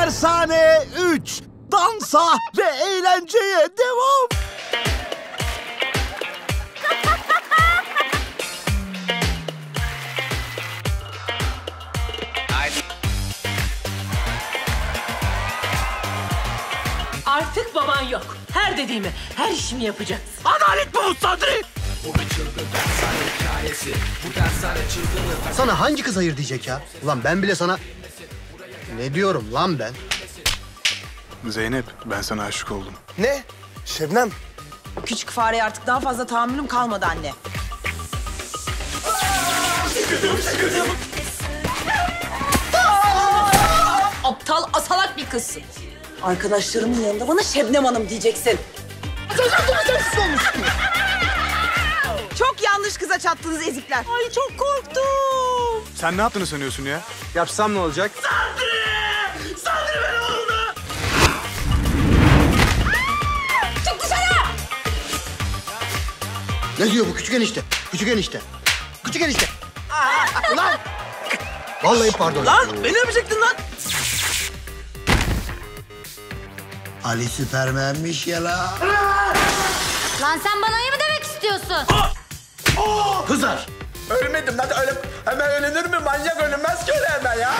Dershane 3. Dansa ve eğlenceye devam. Artık baban yok. Her dediğimi, her işimi yapacaksın. Adalet bu Sadri. Sana hangi kız hayır diyecek ya? Ulan ben bile sana... Ne diyorum lan ben? Zeynep, ben sana aşık oldum. Ne? Şebnem. Küçük fareye artık daha fazla tahammülüm kalmadı anne. Aptal, asalak bir kızsın. Arkadaşlarımın yanında bana Şebnem Hanım diyeceksin. Çok yanlış kıza çattınız ezikler. Ay çok korktum. Sen ne yaptığını sanıyorsun ya? Yapsam ne olacak? Sadri ben oldu. Çık dışarı! Ne diyor bu küçük enişte? Küçük enişte. Küçük enişte. Ulan! Vallahi pardon. Lan beni öpecektin lan. Ali Süpermen'miş ya la. Lan sen bana iyi mi demek istiyorsun? Kızlar! Ölmedim lan. Hemen ölünür mü? Manyak ölünmez ki öyle hemen ya.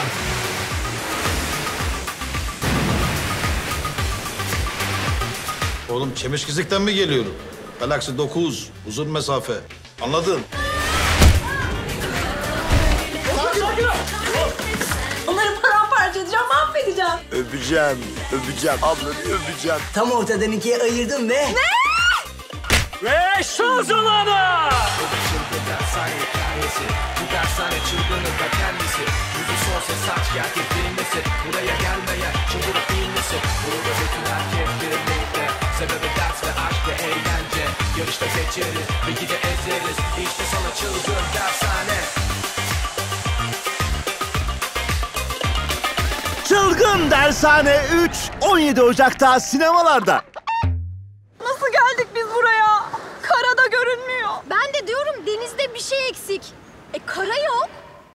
Oğlum Çemişkizik'ten mi geliyorum? Galaksi 9, uzun mesafe. Anladın? Onları paramparça edeceğim, mahvedeceğim. Öpeceğim. Ablanı öpeceğim. Tam ortadan ikiye ayırdım ve... Ve şu zamanı. Çılgın Dershane 3 17 Ocak'ta sinemalarda. Nasıl geldik biz buraya? Karada görünmüyor. Ben de diyorum denizde bir şey eksik. Kara yok.